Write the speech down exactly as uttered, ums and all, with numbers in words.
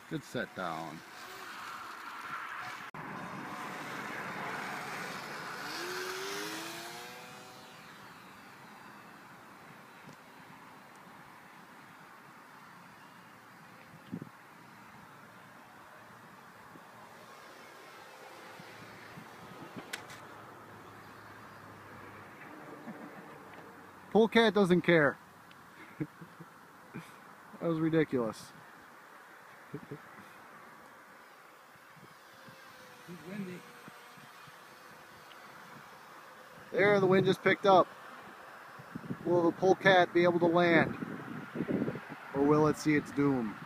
Good set down. Polecat doesn't care. That was ridiculous. It's windy. There, the wind just picked up. Will the polecat be able to land? Or will it see its doom?